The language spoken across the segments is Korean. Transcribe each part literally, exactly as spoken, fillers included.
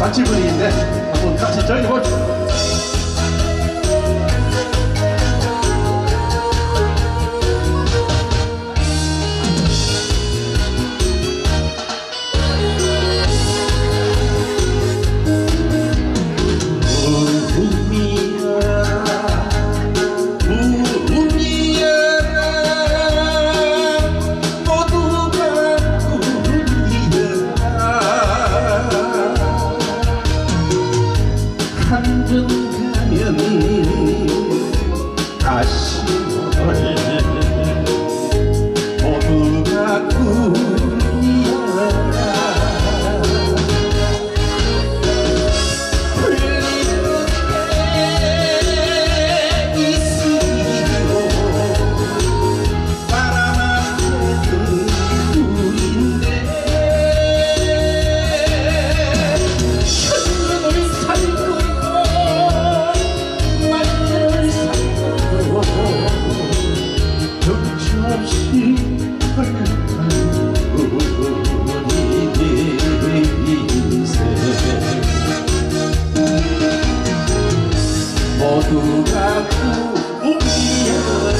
맛집 분위기인데 한번 같이 즐겨보죠. 한번 가면 다시 올 모두가 꿈이야. 흘리는 게 있으리요. 바람만 부는 우린데 천년을 살고 없이 흘러간 우리 내 인생 모두가 꿈이야.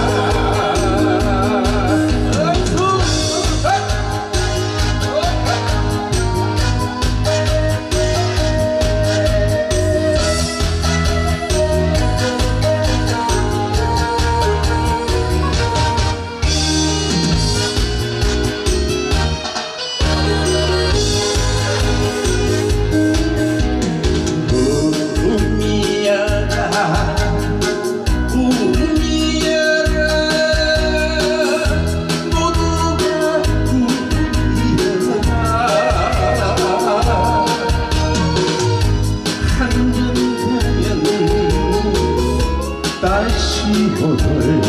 다시 오늘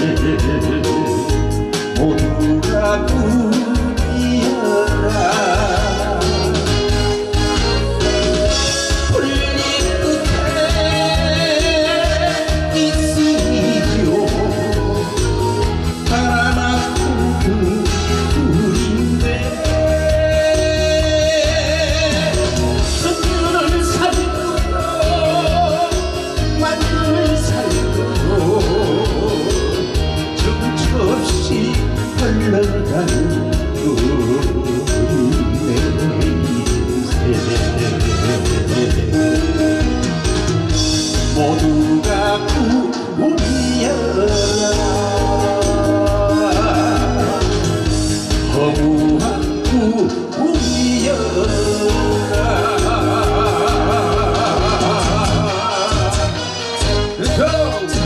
모두가 꿈이여라. 풀잎 끝에 있으리요. 바람아 부는 우린데 천년을 살고 만년을 살고 정처없이 흘러가는 우리 내 인생 모두가 꿈이야. 허무한 꿈이야. Let's go!